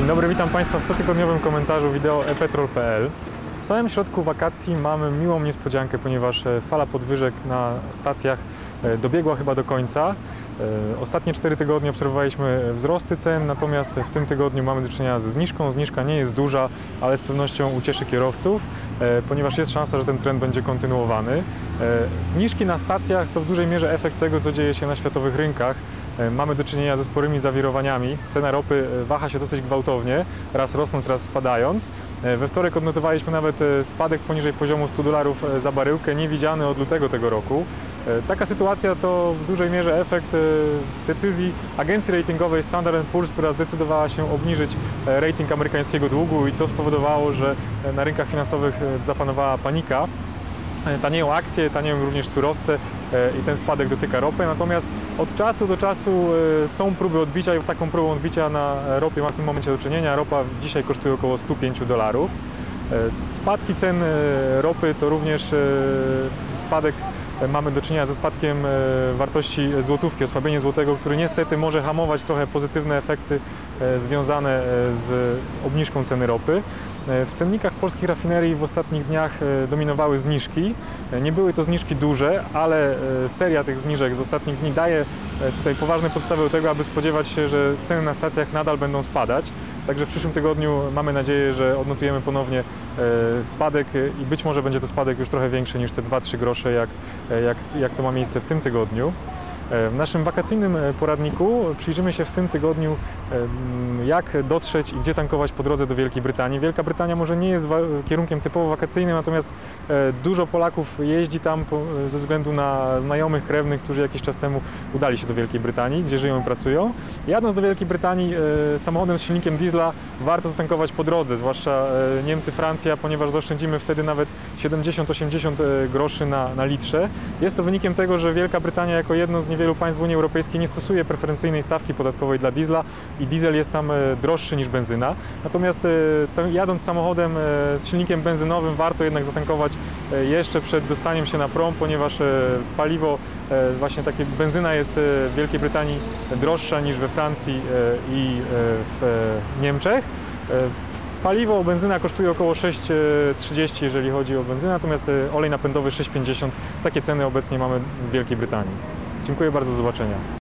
Dzień dobry, witam Państwa w cotygodniowym komentarzu wideo ePetrol.pl. W samym środku wakacji mamy miłą niespodziankę, ponieważ fala podwyżek na stacjach dobiegła chyba do końca. Ostatnie 4 tygodnie obserwowaliśmy wzrosty cen, natomiast w tym tygodniu mamy do czynienia ze zniżką. Zniżka nie jest duża, ale z pewnością ucieszy kierowców, ponieważ jest szansa, że ten trend będzie kontynuowany. Zniżki na stacjach to w dużej mierze efekt tego, co dzieje się na światowych rynkach. Mamy do czynienia ze sporymi zawirowaniami. Cena ropy waha się dosyć gwałtownie, raz rosnąc, raz spadając. We wtorek odnotowaliśmy nawet spadek poniżej poziomu $100 za baryłkę, niewidziany od lutego tego roku. Taka sytuacja to w dużej mierze efekt decyzji agencji ratingowej Standard & Poor's, która zdecydowała się obniżyć rating amerykańskiego długu i to spowodowało, że na rynkach finansowych zapanowała panika. Tanieją akcje, tanieją również surowce i ten spadek dotyka ropy. Natomiast od czasu do czasu są próby odbicia i z taką próbą odbicia na ropie ma w tym momencie do czynienia. Ropa dzisiaj kosztuje około $105. Spadki cen ropy to również spadek, mamy do czynienia ze spadkiem wartości złotówki, osłabienie złotego, który niestety może hamować trochę pozytywne efekty związane z obniżką ceny ropy. W cennikach polskich rafinerii w ostatnich dniach dominowały zniżki. Nie były to zniżki duże, ale seria tych zniżek z ostatnich dni daje tutaj poważne podstawy do tego, aby spodziewać się, że ceny na stacjach nadal będą spadać. Także w przyszłym tygodniu mamy nadzieję, że odnotujemy ponownie spadek i być może będzie to spadek już trochę większy niż te 2-3 grosze, jak to ma miejsce w tym tygodniu. W naszym wakacyjnym poradniku przyjrzymy się w tym tygodniu, jak dotrzeć i gdzie tankować po drodze do Wielkiej Brytanii. Wielka Brytania może nie jest kierunkiem typowo wakacyjnym, natomiast dużo Polaków jeździ tam ze względu na znajomych, krewnych, którzy jakiś czas temu udali się do Wielkiej Brytanii, gdzie żyją i pracują. Jadąc do Wielkiej Brytanii samochodem z silnikiem diesla warto zatankować po drodze, zwłaszcza Niemcy, Francja, ponieważ zaoszczędzimy wtedy nawet 70-80 groszy na litrze. Jest to wynikiem tego, że Wielka Brytania jako jedno z niewielu państw w Unii Europejskiej nie stosuje preferencyjnej stawki podatkowej dla diesla i diesel jest tam droższy niż benzyna. Natomiast jadąc samochodem z silnikiem benzynowym warto jednak zatankować jeszcze przed dostaniem się na prom, ponieważ paliwo, właśnie takie benzyna jest w Wielkiej Brytanii droższa niż we Francji i w Niemczech. Paliwo, benzyna kosztuje około 6,30 jeżeli chodzi o benzynę, natomiast olej napędowy 6,50. Takie ceny obecnie mamy w Wielkiej Brytanii. Dziękuję bardzo, do zobaczenia.